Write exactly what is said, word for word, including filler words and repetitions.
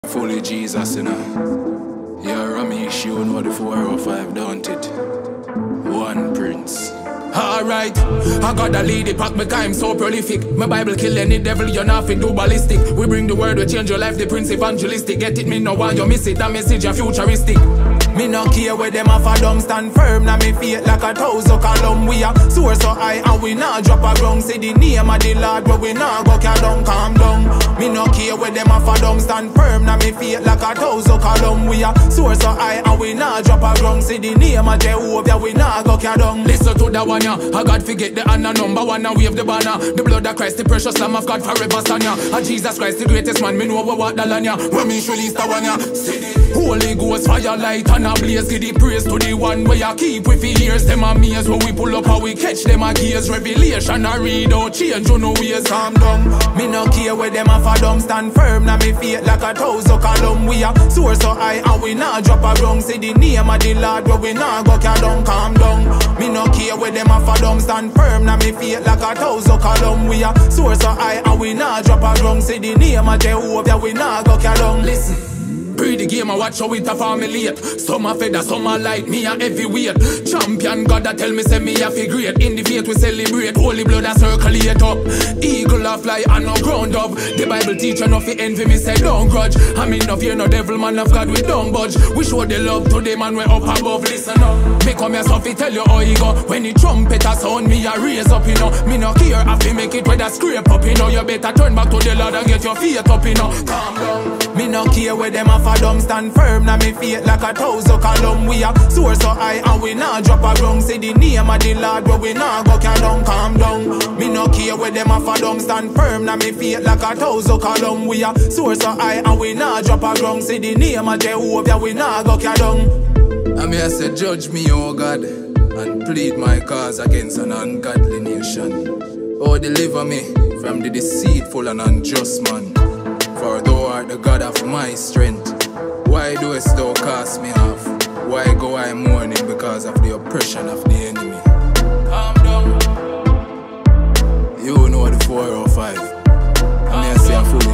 Fully Jesus, you know. Yeah, Romeich, you know the four oh five, don't it? One Prince. Alright, I gotta lead it, pack me I'm so prolific. My Bible kill any devil, you're nothing do ballistic. We bring the word, we change your life, the Prince evangelistic. Get it, me no want you miss it, that message a futuristic. Me no care where them off a dumb, stand firm. Now me feet like a thousand column. We are soar so high and we not drop a ground. Say the name of the Lord, but we not go carry down, calm down. Me no care where them off a dumb, stand firm. Now me feet like a thousand column. We are soar so high and we not drop a ground. Say the name of Jehovah, we not go carry down. Listen to that one, yeah. I God forget the honor, number one and wave the banner. The blood of Christ, the precious Lamb of God forever stand ya. And Jesus Christ, the greatest man, me know what the land ya. Romeich release the one ya. Holy Ghost, fire, light and a blaze. Give the praise to the one where you keep with the ears. Them a maze when we pull up how we catch them a gears. Revelation I read out, change you know ways. Calm down, me no care where them a for dumb, stand firm. Now me feet like a thousand column. We are soar so high and we not drop a ground. Say the name of the Lord, but we not go carry down, calm down. Me no care where them a for dumb, stand firm. Now me feet like a thousand column. We are soar so high and we not drop a ground. Say the name of Jehovah, we not go carry down. Listen. Pre the game, I watch how it a formulate. Some a feather, some a light, me a heavyweight. Champion God that tell me say me a feel great. In the faith we celebrate, holy blood a circulate up. Eagle a fly and no ground up. The Bible teach enough fi envy me say don't grudge. I mean no fear no devil man of God we don't budge. We show the love to the man we up above, listen up. Me come here so fi tell you how he go. When the trumpet a sound me a raise up you know. Me no care if fi make it with a scrape up you know. You better turn back to the Lord and get your feet up you know. Calm down. Me no care where them a for dumb, stand firm. Now me feet like a thousand column. We are soar so high and we not drop a ground. Say the name of the Lord, but we not go carry down, calm down. Me no care where them a for dumb, stand firm. Now me feet like a thousand column. We are soar so high and we not drop a ground. Say the name of Jehovah, we not go carry down. I mean I say judge me, oh God, and plead my cause against an ungodly nation. Oh, deliver me from the deceitful and unjust man. For thou art the God of my strength. Why doest thou cast me off? Why go I mourning because of the oppression of the enemy? Calm down. You know the four oh five. I mean I say I'm fully